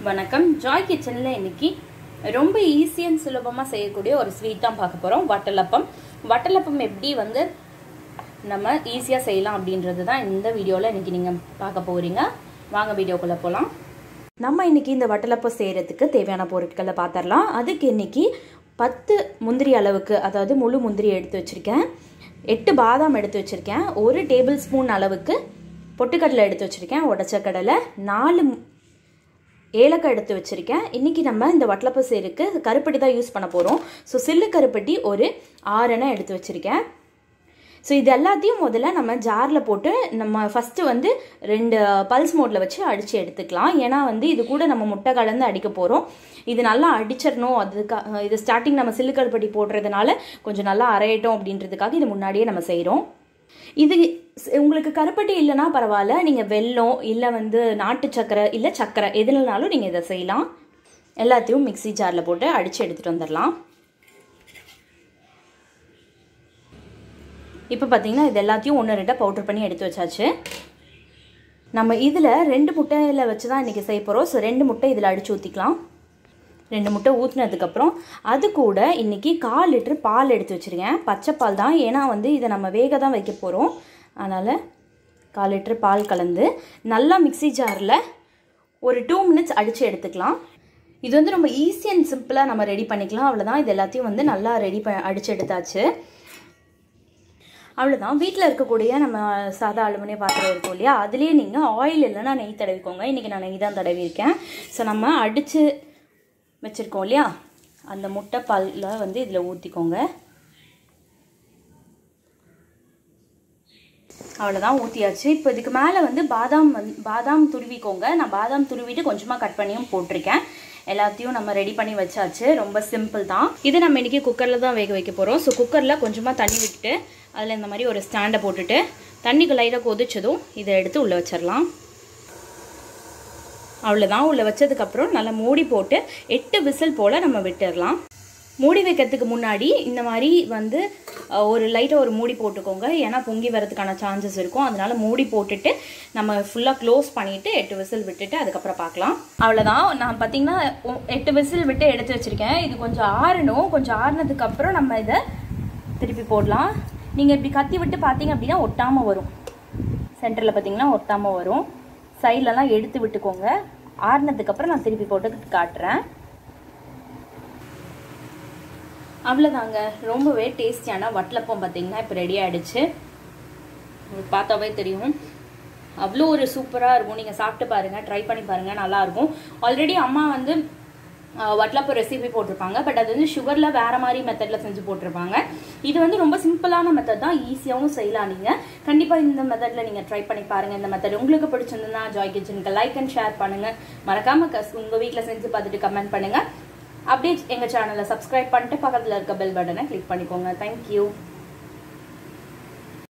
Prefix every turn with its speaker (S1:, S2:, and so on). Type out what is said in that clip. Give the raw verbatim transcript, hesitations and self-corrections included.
S1: வணக்கம். ஜாய் கிச்சன்ல இன்னைக்கு ரொம்ப ஈஸி அண்ட் சுலபமா செய்யக்கூடிய ஒரு ஸ்வீட் தான் பார்க்க போறோம். வட்டலப்பம். வட்டலப்பம் எப்படி வந்து நம்ம ஈஸியா செய்யலாம் அப்படின்றது தான் இந்த வீடியோல இன்னைக்கு நீங்க பார்க்க போறீங்க. வாங்க வீடியோக்குள்ள போலாம். நம்ம இன்னைக்கு இந்த வட்டலப்பம் செய்யறதுக்கு தேவையான பொருட்களை பார்த்தறலாம். அதுக்கு இன்னைக்கு பத்து முந்திரி அளவுக்கு, அதாவது முழு முந்திரி எடுத்து வச்சிருக்கேன். எட்டு பாதாம் எடுத்து வச்சிருக்கேன். ஒரு டேபிள் ஸ்பூன் அளவுக்கு பொட்டுக்கடலை எடுத்து வச்சிருக்கேன். உடைச்ச கடலை. நாலு ஏலக்காய் எடுத்து வச்சிருக்கேன். இன்னைக்கு நம்ம இந்த வட்டலப்பம் செய்யறதுக்கு கருப்பட்டி தான் யூஸ் பண்ண போறோம். ஸோ சில்லு கருப்பட்டி ஒரு ஆறெண்ணை எடுத்து வச்சிருக்கேன். ஸோ இது எல்லாத்தையும் முதல்ல நம்ம ஜாரில் போட்டு நம்ம ஃபஸ்ட்டு வந்து ரெண்டு பல்ஸ் மோடில் வச்சு அடித்து எடுத்துக்கலாம். ஏன்னா வந்து இது கூட நம்ம முட்டை கலந்து அடிக்க போகிறோம். இது நல்லா அடிச்சிடணும். அதுக்காக இது ஸ்டார்டிங் நம்ம சில்லு கருப்பட்டி போடுறதுனால கொஞ்சம் நல்லா அரையட்டும் அப்படின்றதுக்காக இது முன்னாடியே நம்ம செய்கிறோம். இது உங்களுக்கு கருப்பட்டி இல்லைன்னா பரவாயில்ல, நீங்கள் வெல்லம் இல்லை வந்து நாட்டு சக்கரை இல்லை சக்கரை எதுனாலும் நீங்கள் இதை செய்யலாம். எல்லாத்தையும் மிக்சி ஜாரில் போட்டு அடித்து எடுத்துகிட்டு வந்துடலாம். இப்போ பார்த்தீங்கன்னா இது எல்லாத்தையும் ஒன்று ரெண்டாக பவுடர் பண்ணி எடுத்து வச்சாச்சு. நம்ம இதில் ரெண்டு முட்டையில் வச்சு தான் இன்றைக்கி செய்ய போகிறோம். ஸோ ரெண்டு முட்டை இதில் அடித்து ஊற்றிக்கலாம். ரெண்டு முட்டை ஊற்றினதுக்கப்புறம் அது கூட இன்றைக்கி கால் லிட்டர் பால் எடுத்து வச்சுருக்கேன். பச்சை பால் தான், ஏன்னா வந்து இதை நம்ம வேக தான் வைக்க போகிறோம். அதனால் கால் லிட்டர் பால் கலந்து நல்லா மிக்சி ஜாரில் ஒரு டூ மினிட்ஸ் அடித்து எடுத்துக்கலாம். இது வந்து ரொம்ப ஈஸி அண்ட் சிம்பிளாக நம்ம ரெடி பண்ணிக்கலாம். அவ்வளோதான். இது எல்லாத்தையும் வந்து நல்லா ரெடி ப அடித்து எடுத்தாச்சு. அவ்வளோதான். வீட்டில் இருக்கக்கூடிய நம்ம சாதா அலுமினிய பாத்திரம் இருக்கும் இல்லையா, அதுலேயே நீங்கள் ஆயில் இல்லைன்னா நெய் தடவிக்கோங்க. இன்றைக்கி நான் நெய் தான் தடவிருக்கேன். ஸோ நம்ம அடித்து வச்சுருக்கோம் இல்லையா, அந்த முட்டை பாலில் வந்து இதில் ஊற்றிக்கோங்க. அவ்வளோதான், ஊற்றியாச்சு. இப்போ இதுக்கு மேலே வந்து பாதாம் வந்து பாதாம் துருவிக்கோங்க. நான் பாதாம் துருவிட்டு கொஞ்சமாக கட் பண்ணியும் போட்டிருக்கேன். எல்லாத்தையும் நம்ம ரெடி பண்ணி வச்சாச்சு. ரொம்ப சிம்பிள் தான். இது நம்ம இன்றைக்கி குக்கரில் தான் வேக வைக்க போகிறோம். ஸோ குக்கரில் கொஞ்சமாக தண்ணி விட்டுட்டு அதில் இந்த மாதிரி ஒரு ஸ்டாண்டை போட்டுட்டு தண்ணிக்கு லைட்டாக கொதிச்சதும் இதை எடுத்து உள்ளே வச்சிடலாம். அவ்வளோதான். உள்ளே வச்சதுக்கப்புறம் நல்லா மூடி போட்டு எட்டு விசில் போல் நம்ம விட்டுடலாம். மூடி வைக்கிறதுக்கு முன்னாடி இந்த மாதிரி வந்து ஒரு லைட்டாக ஒரு மூடி போட்டுக்கோங்க. ஏன்னா பொங்கி வரதுக்கான சான்சஸ் இருக்கும். அதனால மூடி போட்டுட்டு நம்ம ஃபுல்லாக க்ளோஸ் பண்ணிவிட்டு எட்டு விசில் விட்டுட்டு அதுக்கப்புறம் பார்க்கலாம். அவ்வளோதான். நான் பார்த்தீங்கன்னா எட்டு விசில் விட்டு எடுத்து வச்சுருக்கேன். இது கொஞ்சம் ஆறணும். கொஞ்சம் ஆறினதுக்கப்புறம் நம்ம இதை திருப்பி போடலாம். நீங்கள் இப்படி கத்தி விட்டு பார்த்தீங்க அப்படின்னா ஒட்டாமல் வரும். சென்டரில் பார்த்தீங்கன்னா ஒட்டாமல் வரும். சைட்லலாம் எடுத்து விட்டுக்கோங்க. ஆறினதுக்கப்புறம் நான் திருப்பி போட்டு காட்டுறேன். அவ்வளோதாங்க. ரொம்பவே டேஸ்டியான வட்டலப்பம் பார்த்தீங்கன்னா இப்போ ரெடி ஆகிடுச்சு. உங்களுக்கு பார்த்தாவே தெரியும், அவ்வளோ ஒரு சூப்பராக இருக்கும். நீங்கள் சாப்பிட்டு பாருங்கள், ட்ரை பண்ணி பாருங்கள், நல்லாயிருக்கும். ஆல்ரெடி அம்மா வந்து வட்டலப்பம் ரெசிபி போட்டிருப்பாங்க. பட் அது வந்து சுகரில் வேறு மாதிரி மெத்தடில் செஞ்சு போட்டிருப்பாங்க. இது வந்து ரொம்ப சிம்பிளான மெத்தட் தான், ஈஸியாகவும் செய்யலாம். நீங்கள் கண்டிப்பாக இந்த மெத்தடில் நீங்கள் ட்ரை பண்ணி பாருங்கள். இந்த மெத்தட் உங்களுக்கு பிடிச்சிருந்ததுன்னா ஜாய் கிச்சனுக்கு லைக் அண்ட் ஷேர் பண்ணுங்கள். மறக்காமல் கஸ் உங்கள் வீட்டில் செஞ்சு பார்த்துட்டு கமெண்ட் பண்ணுங்கள். அப்படியே எங்கள் சேனலை சப்ஸ்கிரைப் பண்ணிட்டு பக்கத்தில் இருக்க பெல் பட்டனை கிளிக் பண்ணிக்கோங்க. தேங்க்யூ.